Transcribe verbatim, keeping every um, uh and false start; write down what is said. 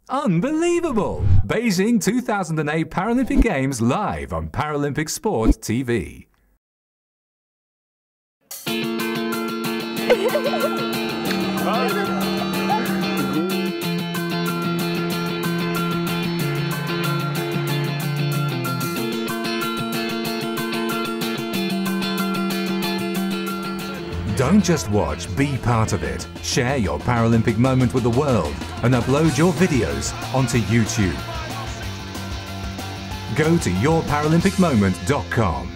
Unbelievable! Beijing two thousand eight Paralympic Games live on Paralympic Sport T V. Don't just watch, be part of it. Share your Paralympic moment with the world and upload your videos onto YouTube. Go to your paralympic moment dot com.